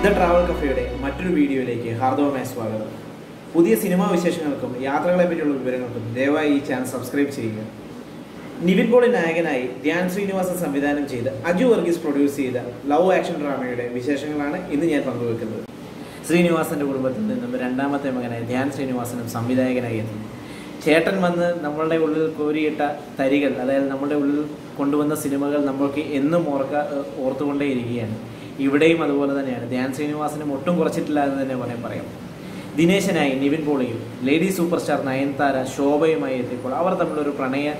The Travel Cafeയുടെ മറ്റൊരു വീഡിയോയിലേക്ക് ഹാർദവമായ സ്വാഗതം. പുതിയ സിനിമാ വിശേഷങ്ങൾക്കും യാത്രകളെ പറ്റിയുള്ള വിവരങ്ങൾക്കും ദയവായി ഈ ചാനൽ സബ്സ്ക്രൈബ് ചെയ്യുക. നിവിൻ പോളി നായകനായി ധ്യാൻ ശ്രീനിവാസൻ സംവിധാനം ചെയ്ത് അജു വർഗീസ് പ്രൊഡ്യൂസ് ചെയ്ത ലവ് ആക്ഷൻ ഡ്രാമയുടെ വിശേഷങ്ങളാണ് ഇന്ന് ഞാൻ പങ്കുവെക്കുന്നത്. ശ്രീനിവാസന്റെ കുടുംബത്തിൽ നിന്നും രണ്ടാമത്തെ മകനായി ധ്യാൻ ശ്രീനിവാസനും സംവിധായകനായി എത്തുന്നു. ചേട്ടൻ വന്ന് നമ്മളുടെ ഉള്ളിൽ കോരിയിട്ട തരികൾ, അതായത് നമ്മളുടെ ഉള്ളിൽ കൊണ്ടുവന്ന സിനിമകൾ നമ്മൾക്ക് എന്നും ഓർത്തുകൊണ്ടേയിരിക്കുകയാണ്. ഇവിടെയും അതുപോലെ തന്നെയാണ്. ധ്യാൻ ശ്രീനിവാസനും ഒട്ടും കുറച്ചിട്ടില്ല എന്ന് തന്നെ പറയാം. ദിനേശനായി നിവിൻ പോളിയും ലേഡി സൂപ്പർ സ്റ്റാർ നയൻതാര ശോഭയുമായി എത്തിയപ്പോൾ അവർ തമ്മിലൊരു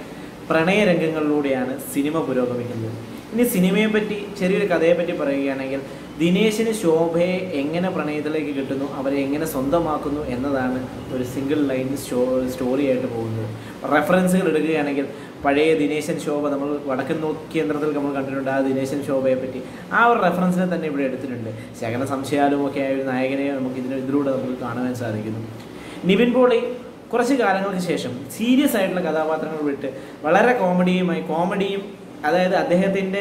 പ്രണയ രംഗങ്ങളിലൂടെയാണ് സിനിമ പുരോഗമിക്കുന്നത്. ഇനി സിനിമയെപ്പറ്റി ചെറിയൊരു കഥയെപ്പറ്റി പറയുകയാണെങ്കിൽ, ദിനേശിന് ശോഭയെ എങ്ങനെ പ്രണയത്തിലേക്ക് കിട്ടുന്നു, അവരെ എങ്ങനെ സ്വന്തമാക്കുന്നു എന്നതാണ് ഒരു സിംഗിൾ ലൈൻ സ്റ്റോറിയായിട്ട് പോകുന്നത്. റെഫറൻസുകൾ എടുക്കുകയാണെങ്കിൽ പഴയ ദിനേശൻ ശോഭ, നമ്മൾ വടക്കൻ കേന്ദ്രത്തിൽ നമ്മൾ കണ്ടിട്ടുണ്ട് ആ ദിനേശൻ ശോഭയെ പറ്റി. ആ ഒരു റെഫറൻസിനെ തന്നെ ഇവിടെ എടുത്തിട്ടുണ്ട്. ശകല സംശയാലും ഒക്കെ ആയ ഒരു നായകനെ നമുക്ക് ഇതിലൂടെ നമുക്ക് കാണുവാൻ സാധിക്കുന്നു. നിവിൻ പോളി കുറച്ച് കാലങ്ങൾക്ക് ശേഷം സീരിയസ് ആയിട്ടുള്ള കഥാപാത്രങ്ങൾ വിട്ട് വളരെ കോമഡിയും അതായത് അദ്ദേഹത്തിൻ്റെ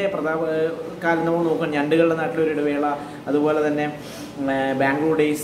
കാലം നമ്മൾ നോക്കാം. ഞണ്ടുകളുടെ നാട്ടിലൊരു ഇടവേള, അതുപോലെ തന്നെ ബാംഗ്ലൂർ ഡേയ്സ്,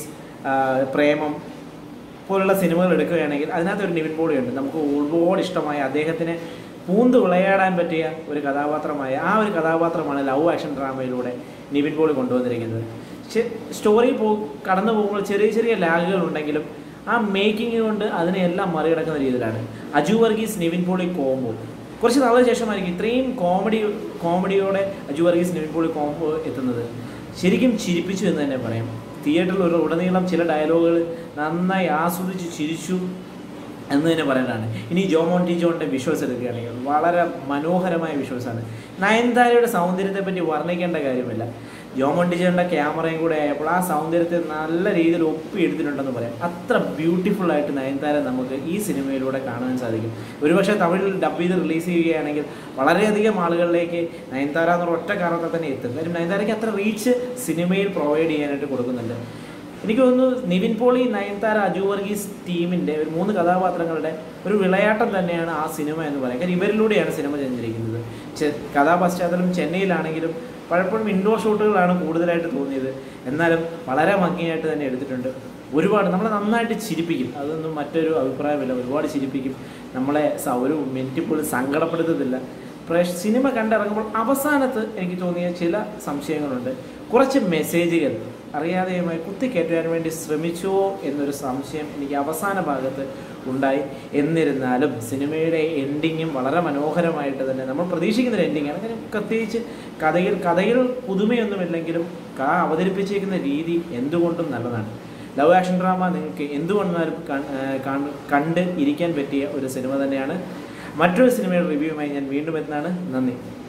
പ്രേമം പോലുള്ള സിനിമകൾ എടുക്കുകയാണെങ്കിൽ അതിനകത്തൊരു നിവിൻ പോളി ഉണ്ട്. നമുക്ക് ഒരുപാട് ഇഷ്ടമായ, അദ്ദേഹത്തിന് പൂന്ത് വിളയാടാൻ പറ്റിയ ഒരു കഥാപാത്രമായ ആ ഒരു കഥാപാത്രമാണ് ലവ് ആക്ഷൻ ഡ്രാമയിലൂടെ നിവിൻ പോളി കൊണ്ടുവന്നിരിക്കുന്നത്. സ്റ്റോറി കടന്നു പോകുമ്പോൾ ചെറിയ ചെറിയ ലാഗുകൾ ഉണ്ടെങ്കിലും ആ മേക്കിംഗ് കൊണ്ട് അതിനെല്ലാം മറികടക്കുന്ന രീതിയിലാണ് അജു വർഗീസ് നിവിൻ പോളി കോംബോ. കുറച്ച് നാളിന് ശേഷമായിരിക്കും ഇത്രയും കോമഡിയോടെ അജു വർഗീസ് നിവിൻ പോളി കോംബോ എത്തുന്നത്. ശരിക്കും ചിരിപ്പിച്ചു എന്ന് തന്നെ പറയാം. തിയേറ്ററിൽ ഉടനീളം ചില ഡയലോഗുകൾ നന്നായി ആസ്വദിച്ച് ചിരിച്ചു എന്ന് തന്നെ പറയാനാണ്. ഇനി ജോമോൻ്റെ വിഷ്വൽസ് എടുക്കുകയാണെങ്കിൽ വളരെ മനോഹരമായ വിഷ്വൽസാണ്. നയൻതാരയുടെ സൗന്ദര്യത്തെപ്പറ്റി വർണ്ണിക്കേണ്ട കാര്യമില്ല. ജോമോൻ്റെ ക്യാമറയും കൂടെ ആയപ്പോൾ ആ സൗന്ദര്യത്തെ നല്ല രീതിയിൽ ഒപ്പിയെടുത്തിട്ടുണ്ടെന്ന് പറയാം. അത്ര ബ്യൂട്ടിഫുള്ളായിട്ട് നയൻതാര നമുക്ക് ഈ സിനിമയിലൂടെ കാണാൻ സാധിക്കും. ഒരുപക്ഷെ തമിഴിൽ ഡബ് ചെയ്ത് റിലീസ് ചെയ്യുകയാണെങ്കിൽ വളരെയധികം ആളുകളിലേക്ക് നയൻതാര എന്നുള്ള ഒറ്റ കാരണത്തിൽ തന്നെ എത്തും. കാര്യം നയൻതാരയ്ക്ക് അത്ര റീച്ച് സിനിമയിൽ പ്രൊവൈഡ് ചെയ്യാനായിട്ട് കൊടുക്കുന്നുണ്ട്. എനിക്ക് തോന്നുന്നു നിവിൻ പോളി, നയൻതാര, അജു വർഗീസ് ടീമിൻ്റെ ഒരു 3 കഥാപാത്രങ്ങളുടെ ഒരു വിളയാട്ടം തന്നെയാണ് ആ സിനിമ എന്ന് പറയാം. കാര്യം ഇവരിലൂടെയാണ് സിനിമ ചെന്നിരിക്കുന്നത്. കഥാപശ്ചാത്തലം ചെന്നൈയിലാണെങ്കിലും പലപ്പോഴും ഇൻഡോർ ഷൂട്ടുകളാണ് കൂടുതലായിട്ട് തോന്നിയത്. എന്നാലും വളരെ ഭംഗിയായിട്ട് തന്നെ എടുത്തിട്ടുണ്ട്. ഒരുപാട് നമ്മളെ നന്നായിട്ട് ചിരിപ്പിക്കും. അതൊന്നും മറ്റൊരു അഭിപ്രായമില്ല. ഒരുപാട് ചിരിപ്പിക്കും. നമ്മളെ ഒരു മിനിറ്റ് പോലും സങ്കടപ്പെടുത്തത്തില്ല. സിനിമ കണ്ടിറങ്ങുമ്പോൾ അവസാനത്ത് എനിക്ക് തോന്നിയ ചില സംശയങ്ങളുണ്ട്. കുറച്ച് മെസ്സേജുകൾ അറിയാതെയുമായി കുത്തിക്കയറ്റാൻ വേണ്ടി ശ്രമിച്ചോ എന്നൊരു സംശയം എനിക്ക് അവസാന ഭാഗത്ത് ഉണ്ടായി. എന്നിരുന്നാലും സിനിമയുടെ എൻഡിങ്ങും വളരെ മനോഹരമായിട്ട് തന്നെ നമ്മൾ പ്രതീക്ഷിക്കുന്നൊരു എൻഡിങ്ങാണ്. കാര്യം പ്രത്യേകിച്ച് കഥയിൽ പുതുമയൊന്നുമില്ലെങ്കിലും അവതരിപ്പിച്ചിരിക്കുന്ന രീതി എന്തുകൊണ്ടും നല്ലതാണ്. ലവ് ആക്ഷൻ ഡ്രാമ നിങ്ങൾക്ക് എന്തുകൊണ്ടാലും കണ്ട് ഇരിക്കാൻ പറ്റിയ ഒരു സിനിമ തന്നെയാണ്. മറ്റൊരു സിനിമയുടെ റിവ്യൂവുമായി ഞാൻ വീണ്ടും എത്തുന്നതാണ്. നന്ദി.